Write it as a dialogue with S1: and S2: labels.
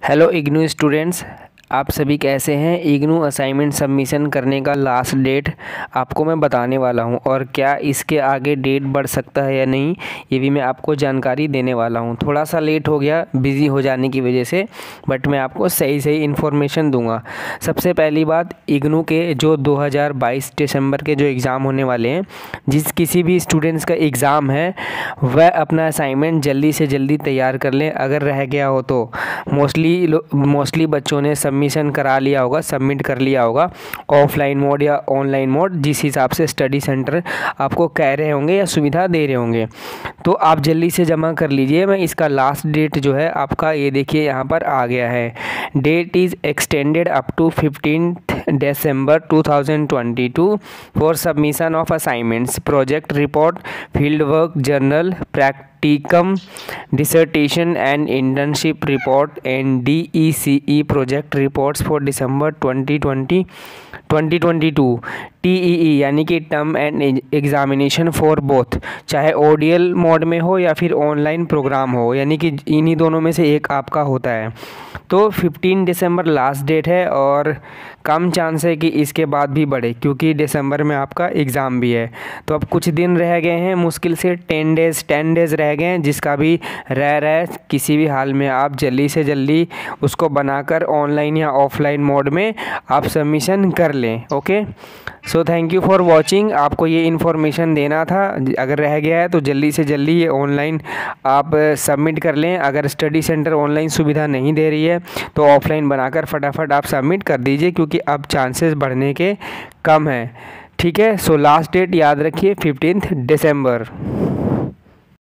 S1: Hello IGNOU students, आप सभी कैसे हैं। इग्नू असाइनमेंट सबमिशन करने का लास्ट डेट आपको मैं बताने वाला हूं और क्या इसके आगे डेट बढ़ सकता है या नहीं, ये भी मैं आपको जानकारी देने वाला हूं। थोड़ा सा लेट हो गया बिज़ी हो जाने की वजह से, बट मैं आपको सही इन्फॉर्मेशन दूंगा। सबसे पहली बात, इग्नू के जो 2022 दिसंबर के जो एग्ज़ाम होने वाले हैं, जिस किसी भी स्टूडेंट्स का एग्ज़ाम है वह अपना असाइनमेंट जल्दी से जल्दी तैयार कर लें। अगर रह गया हो तो मोस्टली बच्चों ने सबमिशन करा लिया होगा, सबमिट कर लिया होगा, ऑफलाइन मोड या ऑनलाइन मोड, जिस हिसाब से स्टडी सेंटर आपको कह रहे होंगे या सुविधा दे रहे होंगे, तो आप जल्दी से जमा कर लीजिए। मैं इसका लास्ट डेट जो है आपका, ये देखिए यहाँ पर आ गया है। Date is extended up to 15 December 2022 for submission of assignments, project report, field work journal, practicum, dissertation and internship report and DECE project reports for December 2022। TEE यानी कि term end examination for both, चाहे ODL mode में हो या फिर online programme हो, यानी कि इन्हीं दोनों में से एक आपका होता है। तो 15 दिसंबर लास्ट डेट है और कम चांस है कि इसके बाद भी बढ़े, क्योंकि दिसंबर में आपका एग्ज़ाम भी है। तो अब कुछ दिन रह गए हैं, मुश्किल से 10 डेज़ रह गए हैं। जिसका भी रह रहा है, किसी भी हाल में आप जल्दी से जल्दी उसको बनाकर ऑनलाइन या ऑफलाइन मोड में आप सबमिशन कर लें। Okay, so thank you for watching. आपको ये इन्फॉर्मेशन देना था। अगर रह गया है तो जल्दी से जल्दी ये ऑनलाइन आप सबमिट कर लें। अगर स्टडी सेंटर ऑनलाइन सुविधा नहीं दे रही है तो ऑफलाइन बनाकर फटाफट आप सबमिट कर दीजिए, क्योंकि अब चांसेस बढ़ने के कम हैं। ठीक है, सो लास्ट डेट याद रखिए 15 दिसंबर।